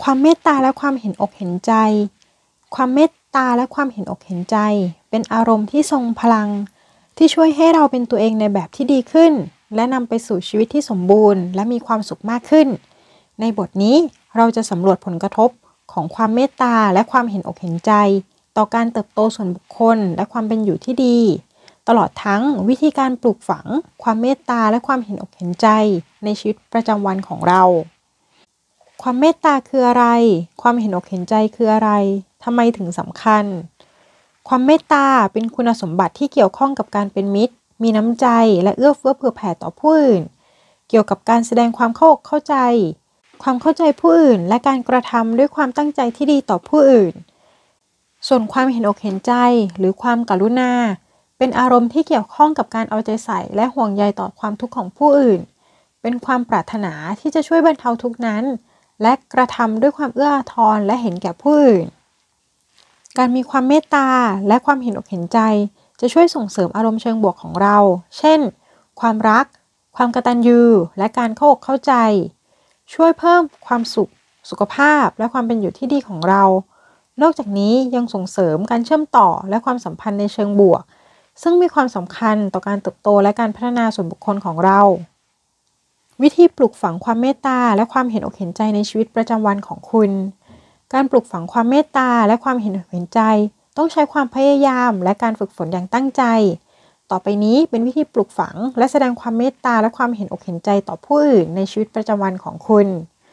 ความเมตตาและความเห็นอกเห็นใจความเมตตาและความเห็นอกเห็นใจเป็นอารมณ์ที่ทรงพลังที่ช่วยให้เราเป็นตัวเองในแบบที่ดีขึ้นและนำไปสู่ชีวิตที่สมบูรณ์และมีความสุขมากขึ้นในบทนี้เราจะสำรวจผลกระทบของความเมตตาและความเห็นอกเห็นใจต่อการเติบโตส่วนบุคคลและความเป็นอยู่ที่ดีตลอดทั้งวิธีการปลูกฝังความเมตตาและความเห็นอกเห็นใจในชีวิตประจำวันของเราความเมตตาคืออะไรความเห็นอกเห็นใจคืออะไรทำไมถึงสำคัญความเมตตาเป็นคุณสมบัติที่เกี่ยวข้องกับการเป็นมิตรมีน้ำใจและเอื้อเฟื้อเผื่อแผ่ต่อผู้อื่นเกี่ยวกับการแสดงความเข้าอกเข้าใจความเข้าใจผู้อื่นและการกระทำด้วยความตั้งใจที่ดีต่อผู้อื่นส่วนความเห็นอกเห็นใจหรือความกรุณาเป็นอารมณ์ที่เกี่ยวข้องกับการเอาใจใส่และห่วงใยต่อความทุกข์ของผู้อื่นเป็นความปรารถนาที่จะช่วยบรรเทาทุกข์นั้นและกระทำด้วยความเอื้ออาทรและเห็นแก่ผู้อื่นการมีความเมตตาและความเห็นอกเห็นใจจะช่วยส่งเสริมอารมณ์เชิงบวกของเราเช่นความรักความกตัญญูและการเข้าอกเข้าใจช่วยเพิ่มความสุขสุขภาพและความเป็นอยู่ที่ดีของเรานอกจากนี้ยังส่งเสริมการเชื่อมต่อและความสัมพันธ์ในเชิงบวกซึ่งมีความสำคัญต่อการเติบโตและการพัฒนาส่วนบุคคลของเราวิธีปลูกฝังความเมตตาและความเห็นอกเห็นใจในชีวิตประจำวันของคุณการปลูกฝังความเมตตาและความเห็นอกเห็นใจต้องใช้ความพยายามและการฝึกฝนอย่างตั้งใจต่อไปนี้เป็นวิธีปลูกฝังและแสดงความเมตตาและความเห็นอกเห็นใจต่อผู้อื่นในชีวิตประจำวันของคุณ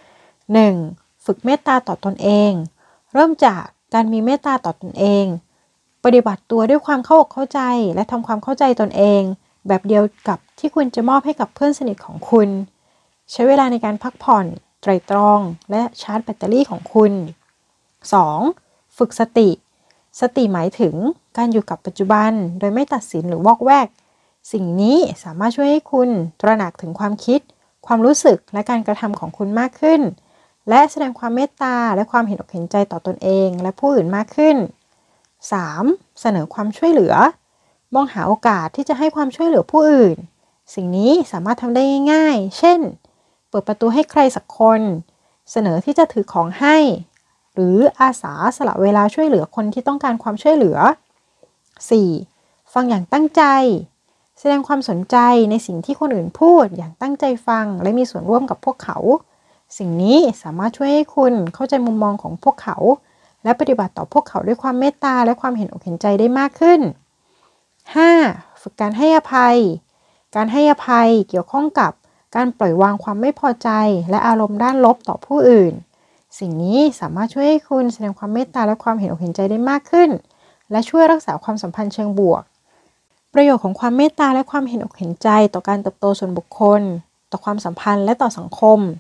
1. ฝึกเมตตาต่อตนเองเริ่มจากการมีเมตตาต่อตนเองปฏิบัติตัวด้วยความเข้าอกเข้าใจและทำความเข้าใจตนเองแบบเดียวกับที่คุณจะมอบให้กับเพื่อนสนิทของคุณใช้เวลาในการพักผ่อนไตร่ตรองและชาร์จแบตเตอรี่ของคุณ 2. ฝึกสติหมายถึงการอยู่กับปัจจุบันโดยไม่ตัดสินหรือวอกแวกสิ่งนี้สามารถช่วยให้คุณตระหนักถึงความคิดความรู้สึกและการกระทำของคุณมากขึ้นและแสดงความเมตตาและความเห็นอกเห็นใจต่อตนเองและผู้อื่นมากขึ้น 3. เสนอความช่วยเหลือมองหาโอกาสที่จะให้ความช่วยเหลือผู้อื่นสิ่งนี้สามารถทำได้ง่ายๆเช่นเปิดประตูให้ใครสักคนเสนอที่จะถือของให้หรืออาสาสละเวลาช่วยเหลือคนที่ต้องการความช่วยเหลือ 4. ฟังอย่างตั้งใจแสดงความสนใจในสิ่งที่คนอื่นพูดอย่างตั้งใจฟังและมีส่วนร่วมกับพวกเขาสิ่งนี้สามารถช่วยให้คุณเข้าใจมุมมองของพวกเขาและปฏิบัติต่อพวกเขาด้วยความเมตตาและความเห็นอกเห็นใจได้มากขึ้น 5. ฝึกการให้อภัยการให้อภัยเกี่ยวข้องกับการปล่อยวางความไม่พอใจและอารมณ์ด้านลบต่อผู้อื่นสิ่งนี้สามารถช่วยให้คุณแสดงความเมตตาและความเห็นอกเห็นใจได้มากขึ้นและช่วยรักษาความสัมพันธ์เชิงบวกประโยชน์ของความเมตตาและความเห็นอกเห็นใจต่อการเติบโตส่วนบุคคลต่อความสัมพันธ์และต่อสังคม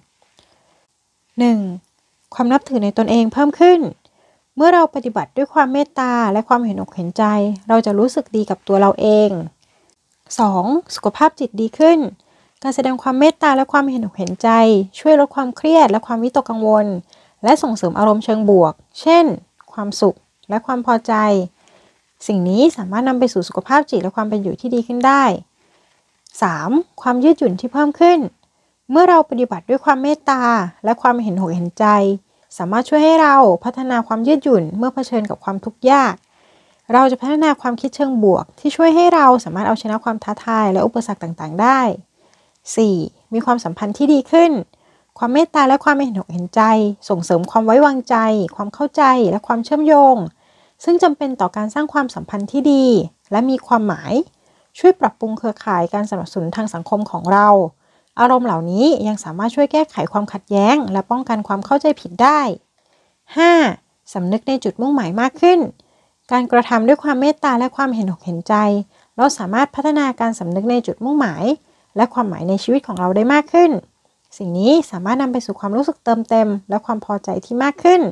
1. ความนับถือในตนเองเพิ่มขึ้นเมื่อเราปฏิบัติด้วยความเมตตาและความเห็นอกเห็นใจเราจะรู้สึกดีกับตัวเราเอง 2. สุขภาพจิตดีขึ้นการแสดงความเมตตาและความเห็นอกเห็นใจช่วยลดความเครียดและความวิตกกังวลและส่งเสริมอารมณ์เชิงบวกเช่นความสุขและความพอใจสิ่งนี้สามารถนำไปสู่สุขภาพจิตและความเป็นอยู่ที่ดีขึ้นได้ 3. ความยืดหยุ่นที่เพิ่มขึ้นเมื่อเราปฏิบัติด้วยความเมตตาและความเห็นอกเห็นใจสามารถช่วยให้เราพัฒนาความยืดหยุ่นเมื่อเผชิญกับความทุกข์ยากเราจะพัฒนาความคิดเชิงบวกที่ช่วยให้เราสามารถเอาชนะความท้าทายและอุปสรรคต่างๆได้ 4. มีความสัมพันธ์ที่ดีขึ้นความเมตตาและความเห็นอกเห็นใจส่งเสริมความไว้วางใจความเข้าใจและความเชื่อมโยงซึ่งจำเป็นต่อการสร้างความสัมพันธ์ที่ดีและมีความหมายช่วยปรับปรุงเครือข่ายการสนับสนุนทางสังคมของเราอารมณ์เหล่านี้ยังสามารถช่วยแก้ไขความขัดแย้งและป้องกันความเข้าใจผิดได้ 5. สำนึกในจุดมุ่งหมายมากขึ้นการกระทำด้วยความเมตตาและความเห็นอกเห็นใจเราสามารถพัฒนาการสำนึกในจุดมุ่งหมายและความหมายในชีวิตของเราได้มากขึ้นสิ่งนี้สามารถนำไปสู่ความรู้สึกเติมเต็มและความพอใจที่มากขึ้น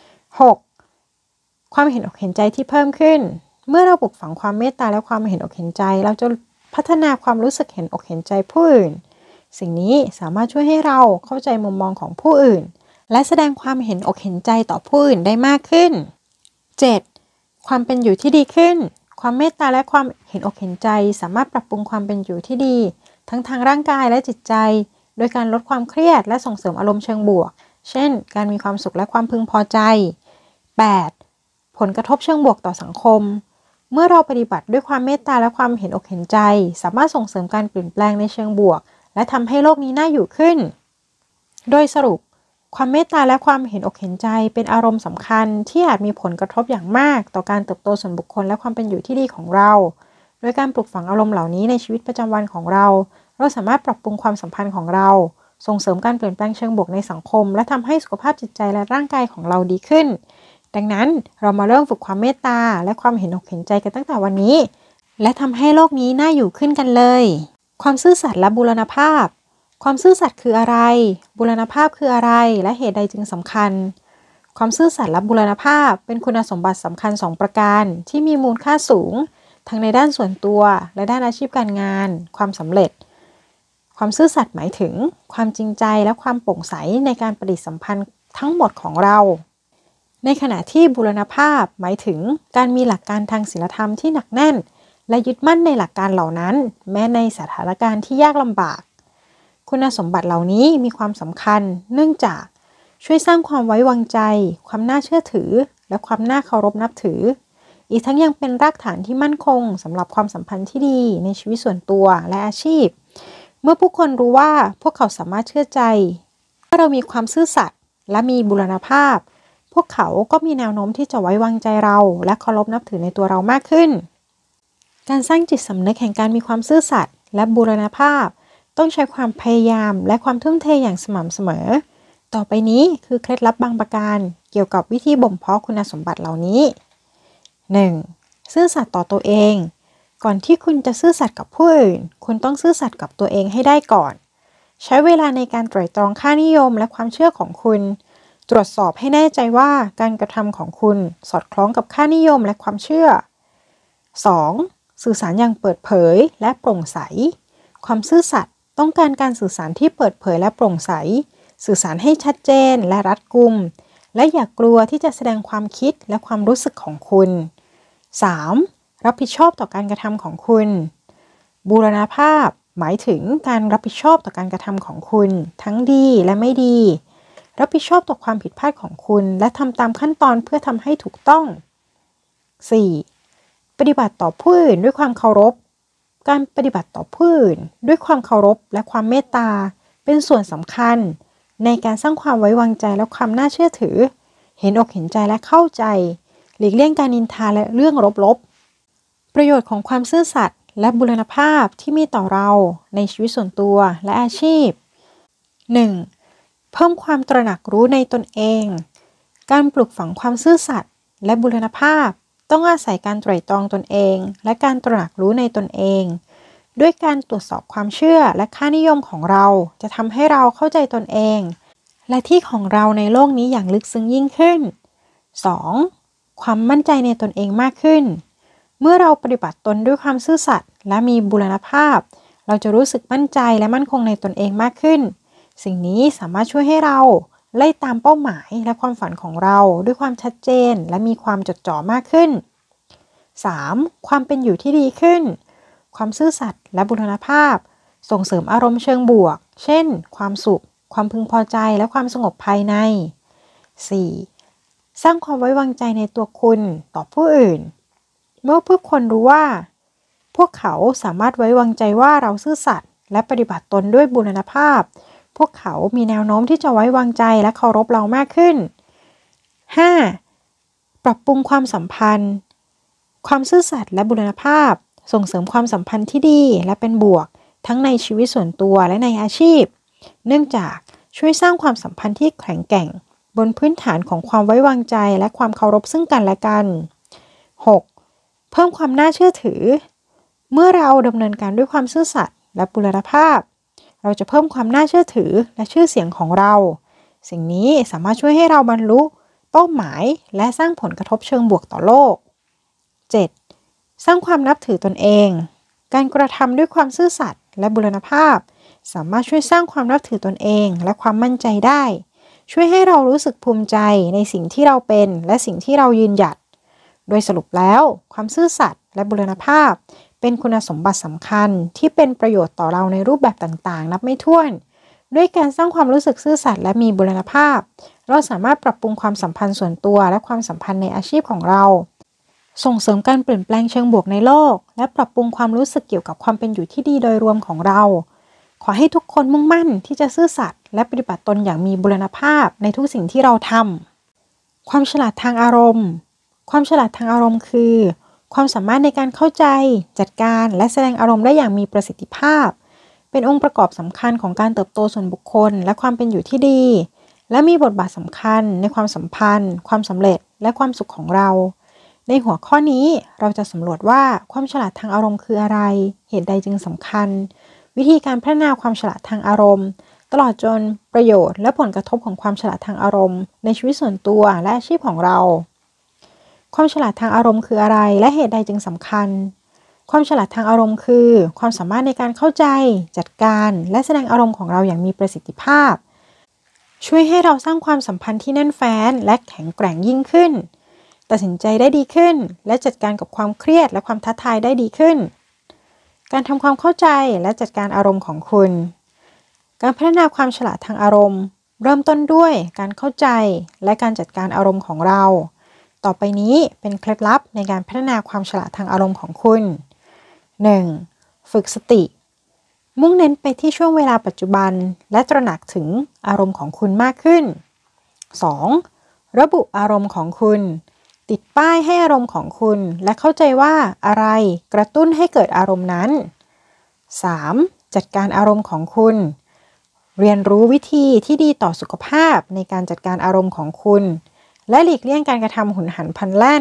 6. ความเห็นอกเห็นใจที่เพิ่มขึ้นเมื่อเราปลูกฝังความเมตตาและความเห็นอกเห็นใจเราจะพัฒนาความรู้สึกเห็นอกเห็นใจผู้อื่นสิ่งนี้สามารถช่วยให้เราเข้าใจมุมมองของผู้อื่นและแสดงความเห็นอกเห็นใจต่อผู้อื่นได้มากขึ้น 7. ความเป็นอยู่ที่ดีขึ้นความเมตตาและความเห็นอกเห็นใจสามารถปรับปรุงความเป็นอยู่ที่ดีทั้งทางร่างกายและจิตใจโดยการลดความเครียดและส่งเสริมอารมณ์เชิงบวกเช่น การมีความสุขและความพึงพอใจ 8. ผลกระทบเชิงบวกต่อสังคม เมื่อเราปฏิบัติด้วยความเมตตาและความเห็นอกเห็นใจ สามารถส่งเสริมการเปลี่ยนแปลงในเชิงบวกและทำให้โลกนี้น่าอยู่ขึ้น โดยสรุปความเมตตาและความเห็นอกเห็นใจเป็นอารมณ์สำคัญที่อาจมีผลกระทบอย่างมากต่อการเติบโตส่วนบุคคลและความเป็นอยู่ที่ดีของเรา โดยการปลูกฝังอารมณ์เหล่านี้ในชีวิตประจำวันของเราสามารถปรับปรุงความสัมพันธ์ของเราส่งเสริมการเปลี่ยนแปลงเชิงบวกในสังคมและทำให้สุขภาพจิตใจและร่างกายของเราดีขึ้นดังนั้นเรามาเริ่มฝึกความเมตตาและความเห็นอกเห็นใจกันตั้งแต่วันนี้และทำให้โลกนี้น่าอยู่ขึ้นกันเลยความซื่อสัตย์และบูรณภาพความซื่อสัตย์คืออะไรบูรณภาพคืออะไรและเหตุใดจึงสำคัญความซื่อสัตย์และบูรณภาพเป็นคุณสมบัติสำคัญ2ประการที่มีมูลค่าสูงทั้งในด้านส่วนตัวและด้านอาชีพการงานความสำเร็จความซื่อสัตย์หมายถึงความจริงใจและความโปร่งใสในการปฏิสัมพันธ์ทั้งหมดของเราในขณะที่บูรณภาพหมายถึงการมีหลักการทางศีลธรรมที่หนักแน่นและยึดมั่นในหลักการเหล่านั้นแม้ในสถานการณ์ที่ยากลำบากคุณสมบัติเหล่านี้มีความสำคัญเนื่องจากช่วยสร้างความไว้วางใจความน่าเชื่อถือและความน่าเคารพนับถืออีกทั้งยังเป็นรากฐานที่มั่นคงสำหรับความสัมพันธ์ที่ดีในชีวิตส่วนตัวและอาชีพเมื่อผู้คนรู้ว่าพวกเขาสามารถเชื่อใจถ้าเรามีความซื่อสัตย์และมีบูรณภาพพวกเขาก็มีแนวโน้มที่จะไว้วางใจเราและเคารพนับถือในตัวเรามากขึ้นการสร้างจิตสำนึกแห่งการมีความซื่อสัตย์และบูรณภาพต้องใช้ความพยายามและความทุ่มเทอย่างสม่ำเสมอต่อไปนี้คือเคล็ดลับบางประการเกี่ยวกับวิธีบ่มเพาะคุณสมบัติเหล่านี้ 1. ซื่อสัตย์ต่อตัวเองก่อนที่คุณจะซื่อสัตย์กับผู้อื่นคุณต้องซื่อสัตย์กับตัวเองให้ได้ก่อนใช้เวลาในการไตร่ตรองค่านิยมและความเชื่อของคุณตรวจสอบให้แน่ใจว่าการกระทำของคุณสอดคล้องกับค่านิยมและความเชื่อ 2. สื่อสารอย่างเปิดเผยและโปร่งใสความซื่อสัตย์ต้องการการสื่อสารที่เปิดเผยและโปร่งใสสื่อสารให้ชัดเจนและรัดกุมและอย่ากลัวที่จะแสดงความคิดและความรู้สึกของคุณ 3. รับผิดชอบต่อการกระทำของคุณบูรณภาพหมายถึงการรับผิดชอบต่อการกระทำของคุณทั้งดีและไม่ดีรับผิดชอบต่อความผิดพลาดของคุณและทำตามขั้นตอนเพื่อทำให้ถูกต้อง 4. ปฏิบัติต่อผู้อื่นด้วยความเคารพการปฏิบัติต่อผู้อื่นด้วยความเคารพและความเมตตาเป็นส่วนสำคัญในการสร้างความไว้วางใจและความน่าเชื่อถือเห็นอกเห็นใจและเข้าใจหลีกเลี่ยงการนินทาและเรื่องลบๆประโยชน์ของความซื่อสัตย์และบูรณภาพที่มีต่อเราในชีวิตส่วนตัวและอาชีพ 1. เพิ่มความตระหนักรู้ในตนเองการปลูกฝังความซื่อสัตย์และบูรณภาพต้องอาศัยการไตร่ตรองตนเองและการตระหนักรู้ในตนเองด้วยการตรวจสอบความเชื่อและค่านิยมของเราจะทำให้เราเข้าใจตนเองและที่ของเราในโลกนี้อย่างลึกซึ้งยิ่งขึ้น 2. ความมั่นใจในตนเองมากขึ้นเมื่อเราปฏิบัติตนด้วยความซื่อสัตย์และมีบูรณภาพเราจะรู้สึกมั่นใจและมั่นคงในตนเองมากขึ้นสิ่งนี้สามารถช่วยให้เราไล่ตามเป้าหมายและความฝันของเราด้วยความชัดเจนและมีความจดจ่อมากขึ้น 3. ความเป็นอยู่ที่ดีขึ้นความซื่อสัตย์และบูรณภาพส่งเสริมอารมณ์เชิงบวกเช่นความสุขความพึงพอใจและความสงบภายใน 4. สร้างความไว้วางใจในตัวคุณต่อผู้อื่นเมื่อผู้คนรู้ว่าพวกเขาสามารถไว้วางใจว่าเราซื่อสัตย์และปฏิบัติตนด้วยบูรณภาพพวกเขามีแนวโน้มที่จะไว้วางใจและเคารพเรามากขึ้น 5. ปรับปรุงความสัมพันธ์ความซื่อสัตย์และบูรณภาพส่งเสริมความสัมพันธ์ที่ดีและเป็นบวกทั้งในชีวิตส่วนตัวและในอาชีพเนื่องจากช่วยสร้างความสัมพันธ์ที่แข็งแกร่งบนพื้นฐานของความไว้วางใจและความเคารพซึ่งกันและกัน 6. เพิ่มความน่าเชื่อถือเมื่อเราดำเนินการด้วยความซื่อสัตย์และบูรณภาพเราจะเพิ่มความน่าเชื่อถือและชื่อเสียงของเราสิ่งนี้สามารถช่วยให้เราบรรลุเป้าหมายและสร้างผลกระทบเชิงบวกต่อโลก 7. สร้างความนับถือตนเองการกระทำด้วยความซื่อสัตย์และบูรณภาพสามารถช่วยสร้างความนับถือตนเองและความมั่นใจได้ช่วยให้เรารู้สึกภูมิใจในสิ่งที่เราเป็นและสิ่งที่เรายืนหยัดโดยสรุปแล้วความซื่อสัตย์และบูรณภาพเป็นคุณสมบัติสำคัญที่เป็นประโยชน์ต่อเราในรูปแบบต่างๆนับไม่ถ้วนด้วยการสร้างความรู้สึกซื่อสัตย์และมีบูรณภาพเราสามารถปรับปรุงความสัมพันธ์ส่วนตัวและความสัมพันธ์ในอาชีพของเราส่งเสริมการเปลี่ยนแปลงเชิงบวกในโลกและปรับปรุงความรู้สึกเกี่ยวกับความเป็นอยู่ที่ดีโดยรวมของเราขอให้ทุกคนมุ่งมั่นที่จะซื่อสัตย์และปฏิบัติตนอย่างมีบูรณภาพในทุกสิ่งที่เราทำความฉลาดทางอารมณ์ความฉลาดทางอารมณ์คือความสามารถในการเข้าใจจัดการและแสดงอารมณ์ได้อย่างมีประสิทธิภาพเป็นองค์ประกอบสำคัญของการเติบโตส่วนบุคคลและความเป็นอยู่ที่ดีและมีบทบาทสำคัญในความสัมพันธ์ความสำเร็จและความสุขของเราในหัวข้อนี้เราจะสำรวจว่าความฉลาดทางอารมณ์คืออะไรเหตุใดจึงสำคัญวิธีการพัฒนาความฉลาดทางอารมณ์ตลอดจนประโยชน์และผลกระทบของความฉลาดทางอารมณ์ในชีวิตส่วนตัวและอาชีพของเราความฉลาดทางอารมณ์คืออะไรและเหตุใดจึงสำคัญความฉลาดทางอารมณ์คือความสามารถในการเข้าใจจัดการและแสดงอารมณ์ของเราอย่างมีประสิทธิภาพช่วยให้เราสร้างความสัมพันธ์ที่แน่นแฟ้นและแข็งแกร่งยิ่งขึ้นตัดสินใจได้ดีขึ้นและจัดการกับความเครียดและความท้าทายได้ดีขึ้นการทำความเข้าใจและจัดการอารมณ์ของคุณการพัฒนาความฉลาดทางอารมณ์เริ่มต้นด้วยการเข้าใจและการจัดการอารมณ์ของเราต่อไปนี้เป็นเคล็ดลับในการพัฒนาความฉลาดทางอารมณ์ของคุณ 1. ฝึกสติมุ่งเน้นไปที่ช่วงเวลาปัจจุบันและตระหนักถึงอารมณ์ของคุณมากขึ้น 2. ระบุอารมณ์ของคุณติดป้ายให้อารมณ์ของคุณและเข้าใจว่าอะไรกระตุ้นให้เกิดอารมณ์นั้น 3. จัดการอารมณ์ของคุณเรียนรู้วิธีที่ดีต่อสุขภาพในการจัดการอารมณ์ของคุณและหลีกเลี่ยงการกระทำหุนหันพลันแล่น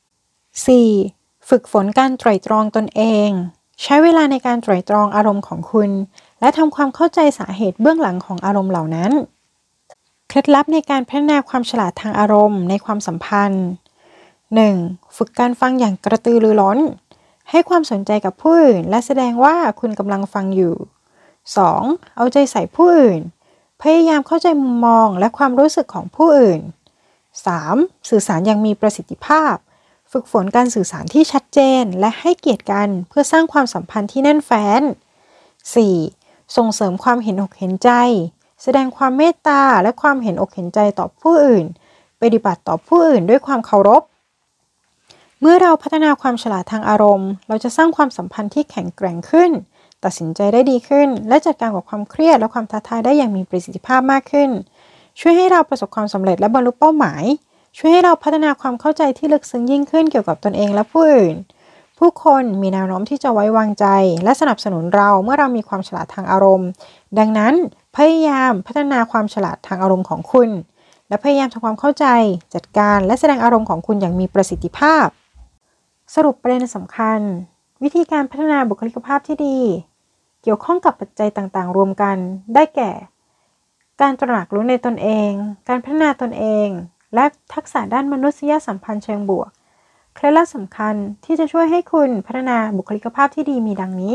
4. ฝึกฝนการไตร่ตรองตนเองใช้เวลาในการไตร่ตรองอารมณ์ของคุณและทำความเข้าใจสาเหตุเบื้องหลังของอารมณ์เหล่านั้นเคล็ดลับในการพัฒนาความฉลาดทางอารมณ์ในความสัมพันธ์ 1. ฝึกการฟังอย่างกระตือรือร้นให้ความสนใจกับผู้อื่นและแสดงว่าคุณกำลังฟังอยู่ 2. เอาใจใส่ผู้อื่นพยายามเข้าใจมุมมองและความรู้สึกของผู้อื่น 3. สื่อสารอย่างมีประสิทธิภาพฝึกฝนการสื่อสารที่ชัดเจนและให้เกียรติกันเพื่อสร้างความสัมพันธ์ที่แน่นแฟ้น 4. ส่งเสริมความเห็นอกเห็นใจแสดงความเมตตาและความเห็นอกเห็นใจต่อผู้อื่นปฏิบัติต่อผู้อื่นด้วยความเคารพเมื่อเราพัฒนาความฉลาดทางอารมณ์เราจะสร้างความสัมพันธ์ที่แข็งแกร่งขึ้นตัดสินใจได้ดีขึ้นและจัดการกับความเครียดและความท้าทายได้อย่างมีประสิทธิภาพมากขึ้นช่วยให้เราประสบความสำเร็จและบรรลุเป้าหมายช่วยให้เราพัฒนาความเข้าใจที่ลึกซึ้งยิ่งขึ้นเกี่ยวกับตนเองและผู้อื่นผู้คนมีแนวโน้มที่จะไว้วางใจและสนับสนุนเราเมื่อเรามีความฉลาดทางอารมณ์ดังนั้นพยายามพัฒนาความฉลาดทางอารมณ์ของคุณและพยายามทำความเข้าใจจัดการและแสดงอารมณ์ของคุณอย่างมีประสิทธิภาพสรุปประเด็นสำคัญวิธีการพัฒนาบุคลิกภาพที่ดีเกี่ยวข้องกับปัจจัยต่างๆรวมกันได้แก่การตระหนักรู้ในตนเองการพัฒนาตนเองและทักษะด้านมนุษยสัมพันธ์เชิงบวกเคล็ดลับสำคัญที่จะช่วยให้คุณพัฒนาบุคลิกภาพที่ดีมีดังนี้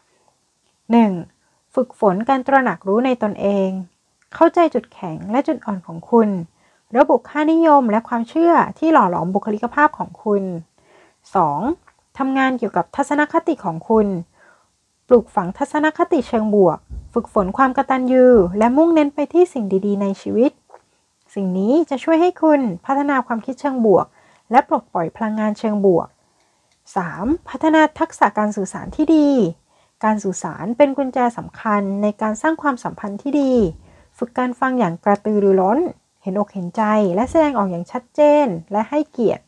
1. ฝึกฝนการตระหนักรู้ในตนเองเข้าใจจุดแข็งและจุดอ่อนของคุณระบุค่านิยมและความเชื่อที่หล่อหลอมบุคลิกภาพของคุณ 2. ทำงานเกี่ยวกับทัศนคติของคุณปลูกฝังทัศนคติเชิงบวกฝึกฝนความกตัญญูและมุ่งเน้นไปที่สิ่งดีๆในชีวิตสิ่งนี้จะช่วยให้คุณพัฒนาความคิดเชิงบวกและปลดปล่อยพลังงานเชิงบวก 3. พัฒนาทักษะการสื่อสารที่ดีการสื่อสารเป็นกุญแจสำคัญในการสร้างความสัมพันธ์ที่ดีฝึกการฟังอย่างกระตือรือร้นเห็นอกเห็นใจและแสดงออกอย่างชัดเจนและให้เกียรติ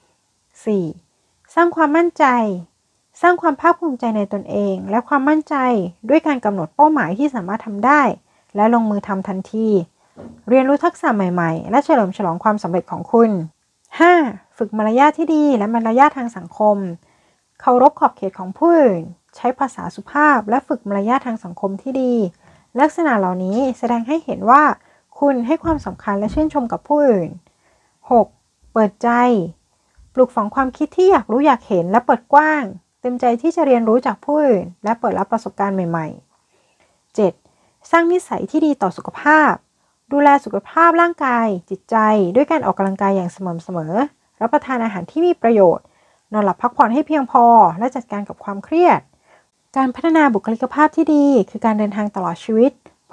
4. สร้างความมั่นใจสร้างความภาคภูมิใจในตนเองและความมั่นใจด้วยการกำหนดเป้าหมายที่สามารถทำได้และลงมือทำทันทีเรียนรู้ทักษะใหม่ๆและเฉลิมฉลองความสำเร็จของคุณ 5. ฝึกมารยาทที่ดีและมารยาททางสังคมเคารพขอบเขตของผู้อื่นใช้ภาษาสุภาพและฝึกมารยาททางสังคมที่ดีลักษณะเหล่านี้แสดงให้เห็นว่าคุณให้ความสำคัญและชื่นชมกับผู้อื่น 6. เปิดใจปลูกฝังความคิดที่อยากรู้อยากเห็นและเปิดกว้างเต็มใจที่จะเรียนรู้จากผู้อื่นและเปิดรับประสบการณ์ใหม่ๆ 7. สร้างนิสัยที่ดีต่อสุขภาพดูแลสุขภาพร่างกายจิตใจด้วยการออกกำลังกายอย่างสม่ำเสมอรับประทานอาหารที่มีประโยชน์นอนหลับพักผ่อนให้เพียงพอและจัดการกับความเครียดการพัฒนาบุคลิกภาพที่ดีคือการเดินทางตลอดชีวิตเ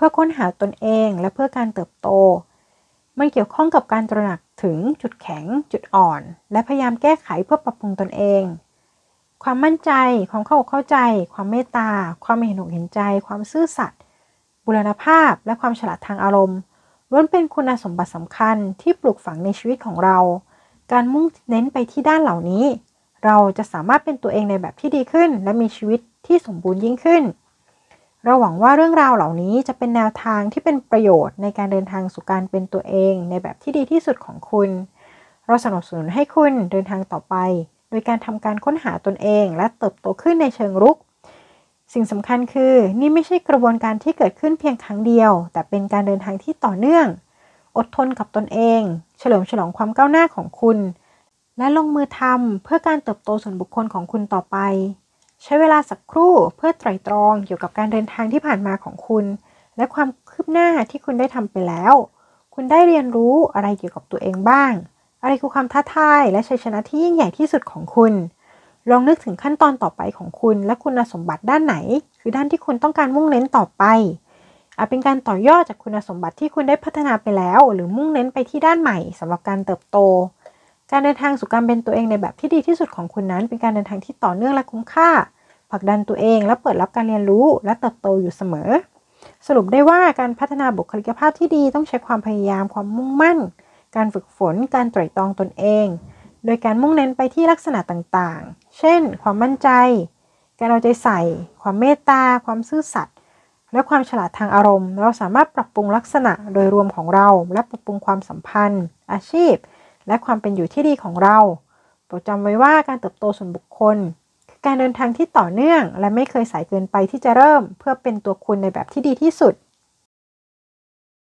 พื่อค้นหาตนเองและเพื่อการเติบโตมันเกี่ยวข้องกับการตระหนักถึงจุดแข็งจุดอ่อนและพยายามแก้ไขเพื่อปรับปรุงตนเองความมั่นใจความเข้าใจความเมตตาความเห็นอกเห็นใจความซื่อสัตย์บูรณภาพและความฉลาดทางอารมณ์ล้วนเป็นคุณสมบัติสำคัญที่ปลูกฝังในชีวิตของเราการมุ่งเน้นไปที่ด้านเหล่านี้เราจะสามารถเป็นตัวเองในแบบที่ดีขึ้นและมีชีวิตที่สมบูรณ์ยิ่งขึ้นเราหวังว่าเรื่องราวเหล่านี้จะเป็นแนวทางที่เป็นประโยชน์ในการเดินทางสู่การเป็นตัวเองในแบบที่ดีที่สุดของคุณเราสนับสนุนให้คุณเดินทางต่อไปโดยการทำการค้นหาตนเองและเติบโตขึ้นในเชิงรุกสิ่งสำคัญคือนี่ไม่ใช่กระบวนการที่เกิดขึ้นเพียงครั้งเดียวแต่เป็นการเดินทางที่ต่อเนื่องอดทนกับตนเองเฉลิมฉลองความก้าวหน้าของคุณและลงมือทำเพื่อการเติบโตส่วนบุคคลของคุณต่อไปใช้เวลาสักครู่เพื่อไตร่ตรองเกี่ยวกับการเดินทางที่ผ่านมาของคุณและความคืบหน้าที่คุณได้ทำไปแล้วคุณได้เรียนรู้อะไรเกี่ยวกับตัวเองบ้างอะไรคือความท้าทายและชัยชนะที่ยิ่งใหญ่ที่สุดของคุณลองนึกถึงขั้นตอนต่อไปของคุณและคุณสมบัติด้านไหนคือด้านที่คุณต้องการมุ่งเน้นต่อไปอาจเป็นการต่อยอดจากคุณสมบัติที่คุณได้พัฒนาไปแล้วหรือมุ่งเน้นไปที่ด้านใหม่สำหรับการเติบโตการเดินทางสู่การเป็นตัวเองในแบบที่ดีที่สุดของคุณนั้นเป็นการเดินทางที่ต่อเนื่องและคุ้มค่าผลักดันตัวเองและเปิดรับการเรียนรู้และเติบโตอยู่เสมอสรุปได้ว่าการพัฒนาบุคลิกภาพที่ดีต้องใช้ความพยายามความมุ่งมั่นการฝึกฝนการไตร่ตรองตนเองโดยการมุ่งเน้นไปที่ลักษณะต่างๆเช่นความมั่นใจการเอาใจใส่ความเมตตาความซื่อสัตย์และความฉลาดทางอารมณ์เราสามารถปรับปรุงลักษณะโดยรวมของเราและปรับปรุงความสัมพันธ์อาชีพและความเป็นอยู่ที่ดีของเราโปรดจำไว้ว่าการเติบโตส่วนบุคคลคือการเดินทางที่ต่อเนื่องและไม่เคยสายเกินไปที่จะเริ่มเพื่อเป็นตัวคุณในแบบที่ดีที่สุด